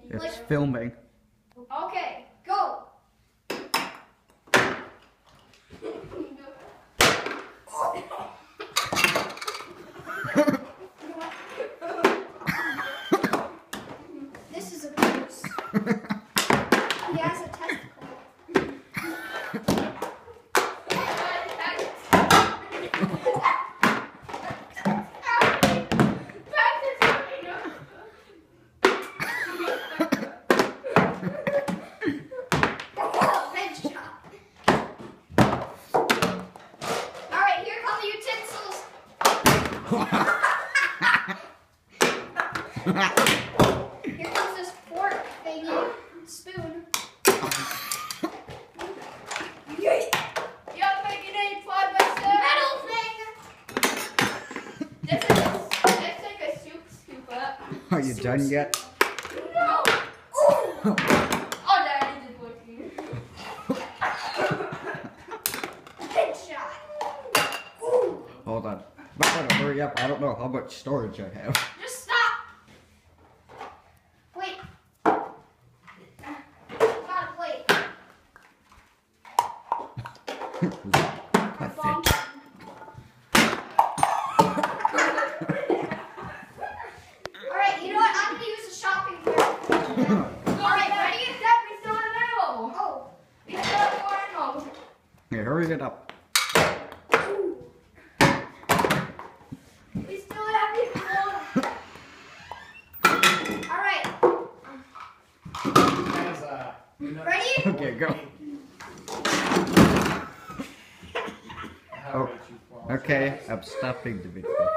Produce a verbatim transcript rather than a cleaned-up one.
It's like, filming. Okay, go. This is a goose. He has a testicle. Alright, here come the utensils. Here comes this fork thingy, spoon. You're making any progress there? Metal thing. This is let's take a soup scoop up. Are you done yet? No. Ooh. Oh, Daddy did working. Headshot. Ooh. Hold on. I'm not gonna hurry up. I don't know how much storage I have. Just stop. Wait. Got a plate. That's Bomb. it. Alright, you know what? I'm gonna use the shopping cart. Alright, ready? Step, we still in the middle. Oh. We still have more in them. Here, hurry it up. We still have it. Alright, Guys, uh, you know- ready? Okay, go. How Oh, about you fall? Okay, I'm stopping the video.